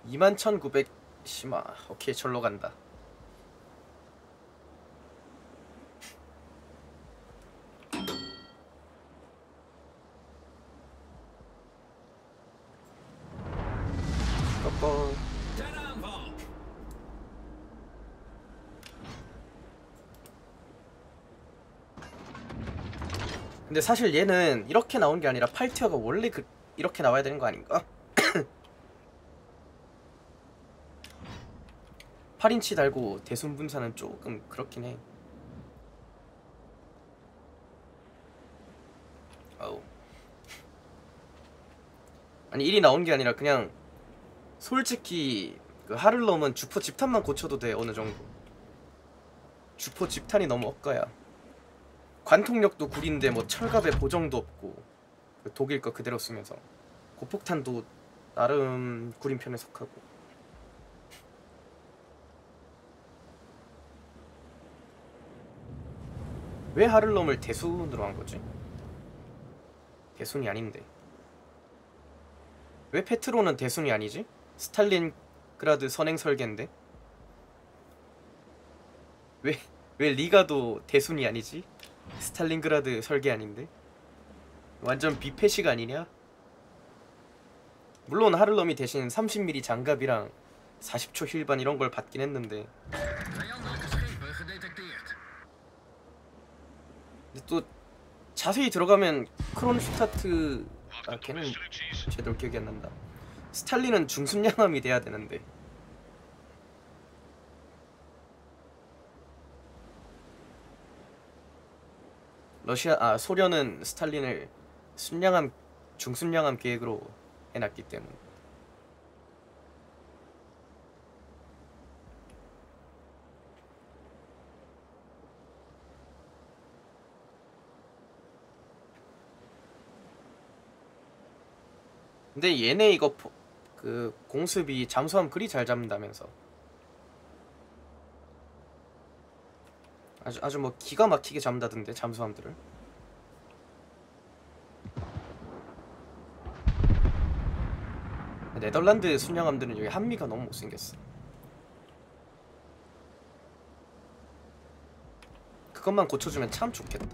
21,900 심화. 오케이, 절로 간다. 꺼꺼. 근데 사실 얘는 이렇게 나온 게 아니라 8티어가 원래 이렇게 나와야 되는 거 아닌가? 8인치 달고 대순 분사는 조금 그렇긴 해. 아우. 아니 1이 나온 게 아니라 그냥 솔직히 그 하를럼은 주포 집탄만 고쳐도 돼. 어느 정도. 주포 집탄이 너무 억가야. 관통력도 구린데 뭐 철갑에 보정도 없고 그 독일 거 그대로 쓰면서 고폭탄도 나름 구린 편에 속하고. 왜 하를럼을 대순으로 한 거지? 대순이 아닌데. 왜 페트로는 대순이 아니지? 스탈린그라드 선행 설계인데. 왜 리가도 대순이 아니지? 스탈린그라드 설계 아닌데. 완전 비패식 아니냐? 물론 하를럼이 대신 30mm 장갑이랑 40초 힐반 이런 걸 받긴 했는데. 근데 또 자세히 들어가면 크론슈타트, 아 걔는 제대로 기억이 안 난다. 스탈린은 중순양함이 돼야 되는데. 소련은 스탈린을 순양함, 중순양함 계획으로 해놨기 때문에. 근데 얘네 이거 그 공습이 잠수함 그리 잘 잡는다면서. 아주 뭐 기가 막히게 잡는다던데 잠수함들을. 네덜란드 순양함들은 여기 한미가 너무 못생겼어. 그것만 고쳐주면 참 좋겠다.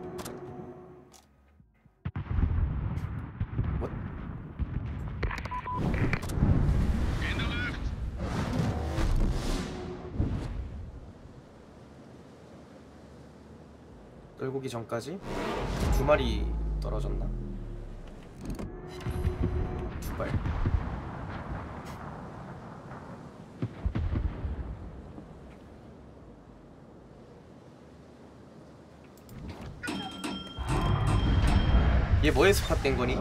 뭐? 떨구기 전까지 2마리 떨어졌나? 2발. 얘 뭐에서 컷된 거니?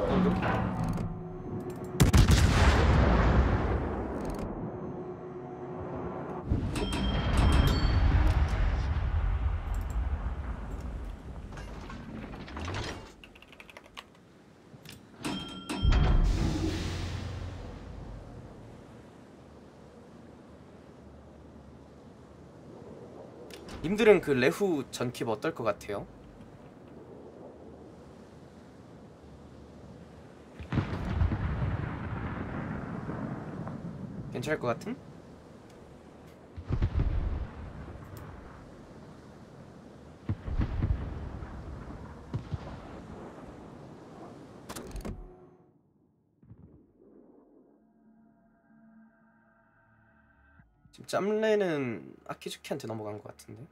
님들은 그 레후 전킵 어떨 것 같아요? 괜찮을 것 같은? 지금 짬레는 아키즈키한테 넘어간 것 같은데.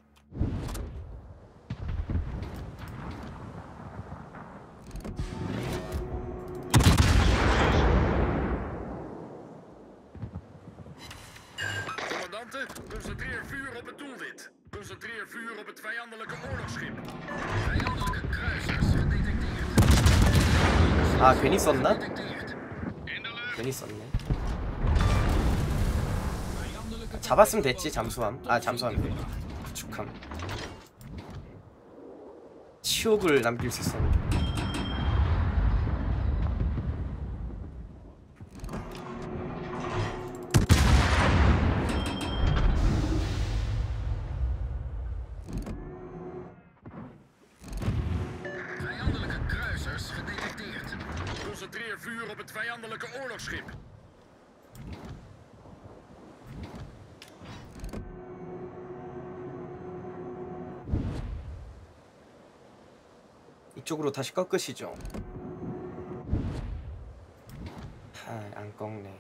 Concentreer vuur op het doelwit. Concentreer vuur op het vijandelijke oorlogsschip. Vijandelijke kruisers gedetecteerd. 아 괜히 썼나? 괜히 썼네. 잡았으면 됐지. 잠수함. 아 잠수함이래. 구축함. 치욕을 남길 수 있었는데. Concentreer vuur op het vijandelijke oorlogsschip. 이쪽으로 다시 꺾으시죠. 안 꺾네.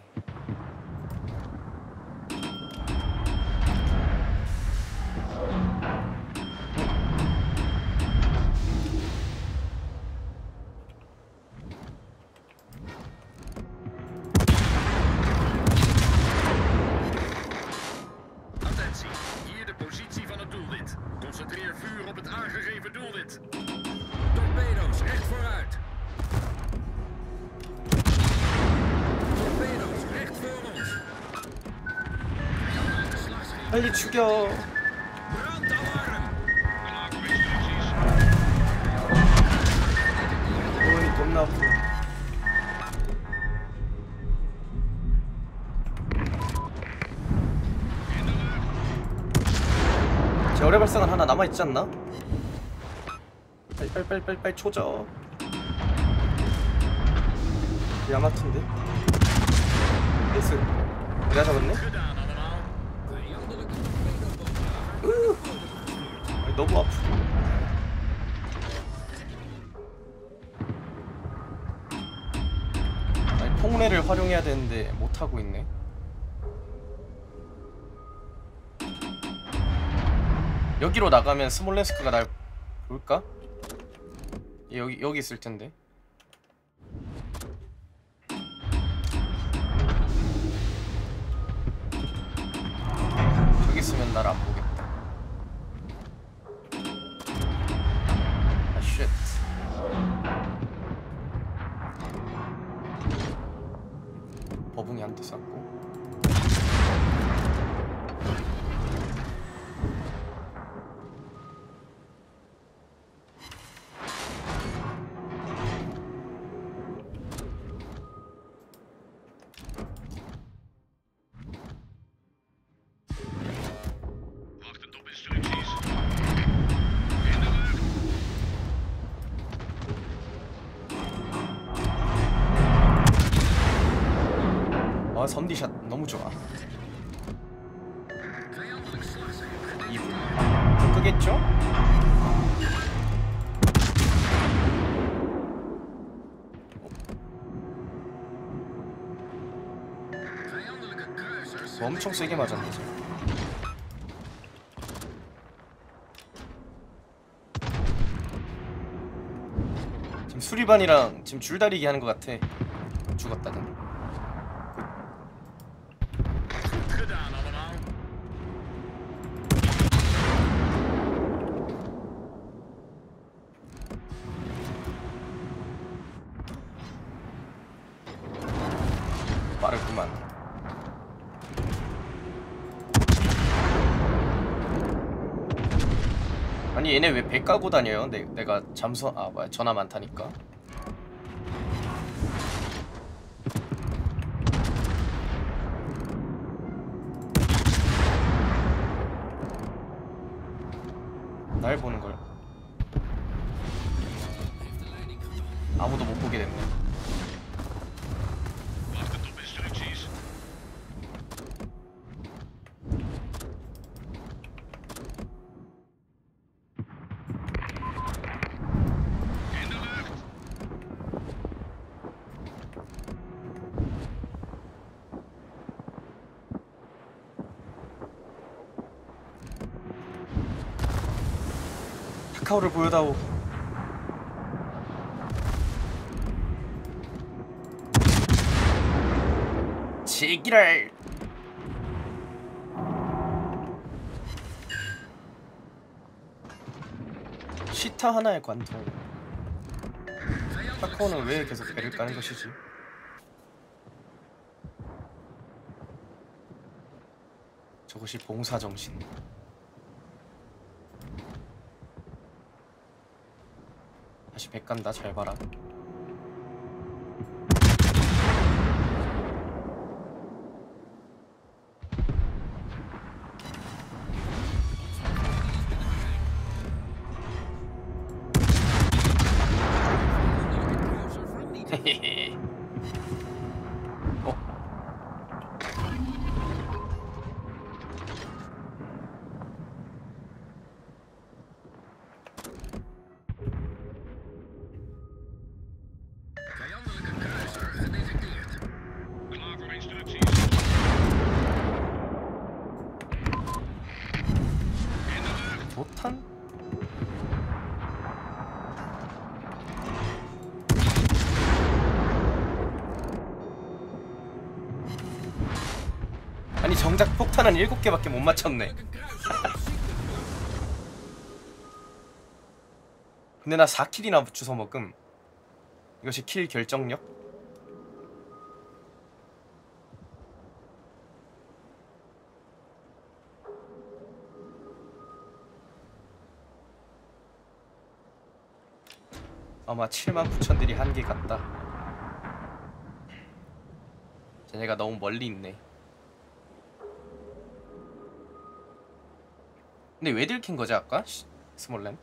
Attentie, hier de positie van het doelwit. Concentreer vuur op het aangegeven doelwit. Torpedo's, recht vooruit. Torpedo's, recht voor ons. Vijandelijke slagschepen. 빨리 죽여. Brandalarm. 어이 겁나 아프. 재활의 발상은 하나 남아있지 않나? 빨리 초저. 야마토인데? 나이스. 내가 잡았네? Gedaan allemaal. 아니, 너무 아프고. 아니, 폭내를 활용해야 되는데 못하고 있네. 여기로 나가면 스몰렌스크가 날 볼까? 얘 여기 있을 텐데. 저기 있으면 날 안 보겠다. 아 쉣. 버붕이 한 대 쐈고. Wachtend op instructies. 아 선디샷 너무 좋아. Vijandelijk slagschip. 2분 끄겠죠? Vijandelijke kruisers. 엄청 세게 맞았네 지금. 지금 수리반이랑 지금 줄다리기 하는 것 같아. 죽었다는. Goed gedaan allemaal. 빠르구만. 아니 얘네 왜 배 까고 다녀요? 내가 잠수 뭐야 전화 많다니까. 날 보는 걸 아무도 못 보게 됐네. Wachtend op instructies. In de lucht. 카카오를 보여다오. 제기랄. 시타 하나의 관통. 카카오는 왜 계속 배를 까는 것이지? 저것이 봉사정신. 다시 배 깐다. 잘 봐라. 헤헤헤. 폭탄? 아니 정작 폭탄은 7개밖에 못 맞췄네. 근데 나 4킬이나 주워 먹음. 이것이 킬 결정력? 아마 79,000딜이 한계 같다. 쟤네가 너무 멀리 있네. 근데 왜 들킨 거지 아까? 스몰렌?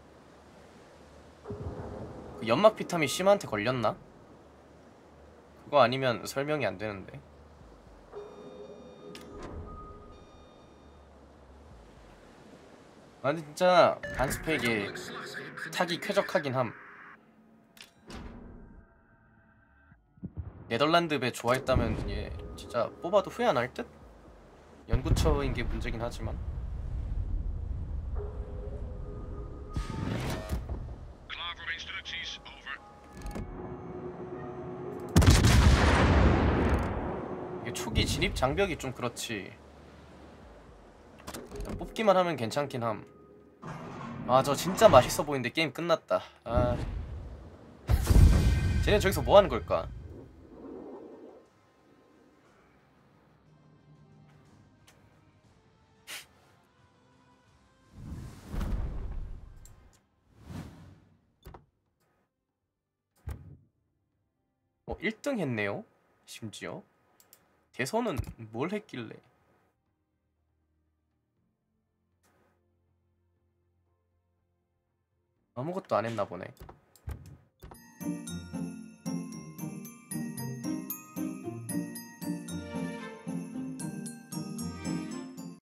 그 연막 비탐이 심한테 걸렸나? 그거 아니면 설명이 안 되는데. 아 근데 진짜 반스펙에 타기 쾌적하긴 함. 네덜란드 배 좋아했다면 얘 진짜 뽑아도 후회 안 할 듯? 연구처인 게 문제긴 하지만. Klaar voor instructies, over. 이게 초기 진입 장벽이 좀 그렇지. 뽑기만 하면 괜찮긴 함. 아 저 진짜 맛있어 보이는데 게임 끝났다. 아 쟤네 저기서 뭐 하는 걸까? 어 1등 했네요. 심지어 대선은 뭘 했길래. 아무것도 안 했나 보네.